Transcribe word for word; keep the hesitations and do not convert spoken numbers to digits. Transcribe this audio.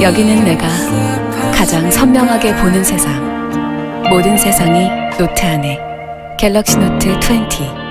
여기는 내가 가장 선명하게 보는 세상. 모든 세상이 노트 안에. 갤럭시 노트 이십.